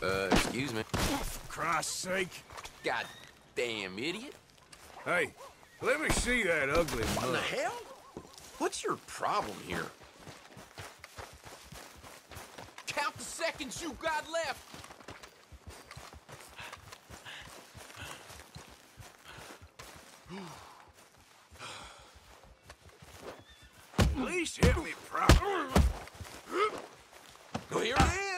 Excuse me. For Christ's sake. God damn idiot. Hey, let me see that ugly What in mug. the hell? What's your problem here? Count the seconds you've got left. At least hit me properly. Well, here it is.